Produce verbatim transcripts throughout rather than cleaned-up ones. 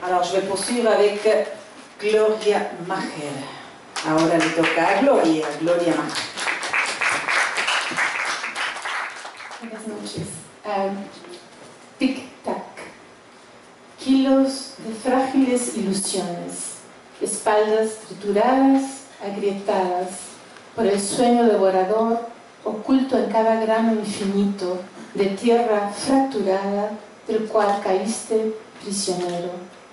Alors, je vais poursuivre avec Gloria Maher. Ahora le toca a Gloria, Gloria Maher. Buenas noches. Um, Tic-tac. Kilos de frágiles ilusiones. Espaldas trituradas, agrietadas por el sueño devorador, oculto en cada grano infinito de tierra fracturada del cual caíste prisionero.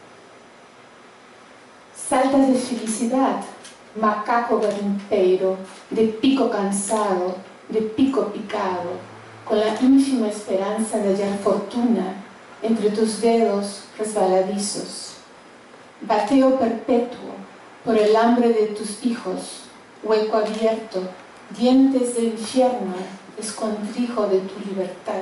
Saltas de felicidad, macaco garimpeiro, de pico cansado, de pico picado, con la ínfima esperanza de hallar fortuna entre tus dedos resbaladizos. Bateo perpetuo por el hambre de tus hijos, hueco abierto, dientes de infierno, escondrijo de tu libertad.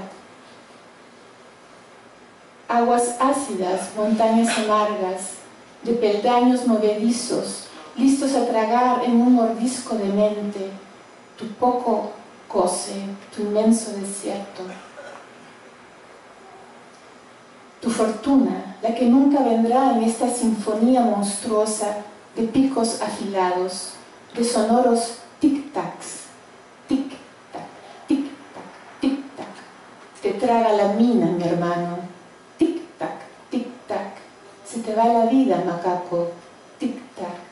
Aguas ácidas, montañas amargas, de peldaños movedizos, listos a tragar en un mordisco de mente, tu poco cose, tu inmenso desierto. Tu fortuna, la que nunca vendrá en esta sinfonía monstruosa de picos afilados, de sonoros tic-tacs, tic-tac, tic-tac, tic-tac. Te traga la mina, mi hermano, tic-tac, tic-tac. Se te va la vida, macaco, tic-tac.